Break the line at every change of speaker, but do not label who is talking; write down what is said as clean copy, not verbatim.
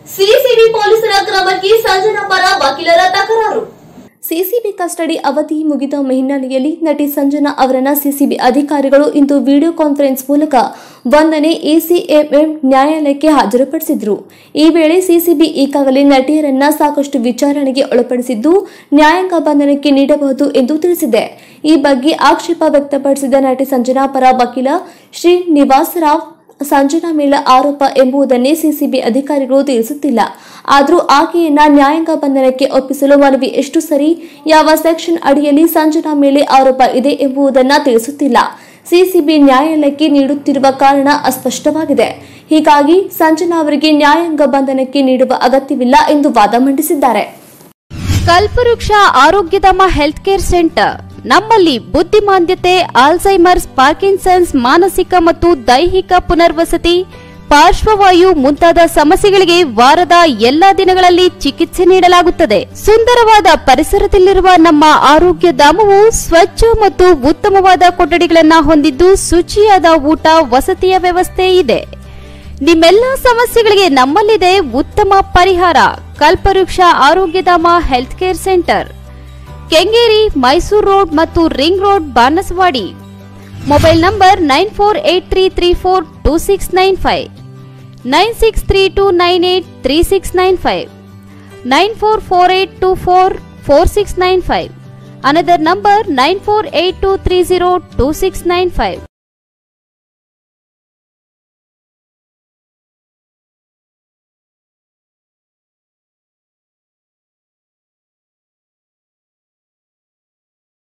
CCB ಪೊಲೀಸರ ಕ್ರಮಕ್ಕೆ ಸಂಜನಾ ಪರ ವಕೀಲರ ತಕರಾರು. ಸಿಸಿಬಿ ಕಸ್ಟಡಿ ಅವಧಿ ಮುಗಿದ ಹಿನ್ನೆಲೆಯಲ್ಲಿ ನಟಿ ಸಂಜನಾ ಅವರನ್ನ ಸಿಸಿಬಿ ಅಧಿಕಾರಿಗಳು ಇಂದು ವಿಡಿಯೋ ಕಾನ್ಫರೆನ್ಸ್ ಮೂಲಕ ವಂದನೆ ಎಸಿಎಂಎಂ ನ್ಯಾಯಾಲಯಕ್ಕೆ ಹಾಜರುಪಡಿಸಿದರು. ಈ ವೇಳೆ ಸಿಸಿಬಿ ಈಗಾಗಲೇ ನಟಿಯರನ್ನ ಸಾಕಷ್ಟು ವಿಚಾರಣೆಗೆ ಒಳಪಡಿಸಿದ್ದು ನ್ಯಾಯಾಂಗ ಬಂಧನಕ್ಕೆ ನೀಡಬಹುದು ಎಂದು ತಿಳಿಸಿದೆ. ಈ ಬಗ್ಗೆ ಆಕ್ಷೇಪ ವ್ಯಕ್ತಪಡಿಸಿದ ನಟಿ ಸಂಜನಾ ಪರ ವಕೀಲ ಶ್ರೀನಿವಾಸ್ ರಾವ್, ಸಂಜನಾ ಮೇಲೆ ಆರೋಪ ಎಂಬುದನ್ನೇ ಸಿಸಿಬಿ ಅಧಿಕಾರಿಗಳು ತಿಳಿಸುತ್ತಿಲ್ಲ. ಆದರೂ ಆಕೆಯನ್ನ ನ್ಯಾಯಾಂಗ ಬಂಧನಕ್ಕೆ ಒಪ್ಪಿಸಲು ಮನವಿ ಎಷ್ಟು ಸರಿ, ಯಾವ ಸೆಕ್ಷನ್ ಅಡಿಯಲ್ಲಿ ಸಂಜನಾ ಮೇಲೆ ಆರೋಪ ಇದೆ ಎಂಬುದನ್ನ ತಿಳಿಸುತ್ತಿಲ್ಲ. ಸಿಸಿಬಿ ನ್ಯಾಯಾಲಯಕ್ಕೆ ನೀಡುತ್ತಿರುವ ಕಾರಣ ಅಸ್ಪಷ್ಟವಾಗಿದೆ. ಹೀಗಾಗಿ ಸಂಜನಾ ಅವರಿಗೆ ನ್ಯಾಯಾಂಗ ಬಂಧನಕ್ಕೆ ನೀಡುವ ಅಗತ್ಯವಿಲ್ಲ ಎಂದು ವಾದ ಮಂಡಿಸಿದ್ದಾರೆ.
ಕಲ್ಪವೃಕ್ಷ ಆರೋಗ್ಯಧಾಮ ಹೆಲ್ತ್ ಕೇರ್ ಸೆಂಟರ್ ನಮ್ಮಲ್ಲಿ ಬುದ್ಧಿಮಾಂದ್ಯತೆ, ಆಲ್ಝೈಮರ್ಸ್, ಪಾರ್ಕಿನ್ಸನ್ಸ್, ಮಾನಸಿಕ ಮತ್ತು ದೈಹಿಕ ಪುನರ್ವಸತಿ, ಪಾರ್ಶ್ವವಾಯು ಮುಂತಾದ ಸಮಸ್ಯೆಗಳಿಗೆ ವಾರದ ಎಲ್ಲಾ ದಿನಗಳಲ್ಲಿ ಚಿಕಿತ್ಸೆ ನೀಡಲಾಗುತ್ತದೆ. ಸುಂದರವಾದ ಪರಿಸರದಲ್ಲಿರುವ ನಮ್ಮ ಆರೋಗ್ಯ ಧಾಮವು ಸ್ವಚ್ಛ ಮತ್ತು ಉತ್ತಮವಾದ ಕೊಠಡಿಗಳನ್ನು ಹೊಂದಿದ್ದು ಶುಚಿಯಾದ ಊಟ, ವಸತಿಯ ವ್ಯವಸ್ಥೆ ಇದೆ. ನಿಮ್ಮೆಲ್ಲ ಸಮಸ್ಯೆಗಳಿಗೆ ನಮ್ಮಲ್ಲಿದೆ ಉತ್ತಮ ಪರಿಹಾರ. Kalpavriksha Arogyadhama health care centre, Kengeri, Mysuru road ಮತ್ತು ring road, Banaswadi. Mobile number 9483342695, 9632983695, 9448244695. Another number 9482302695.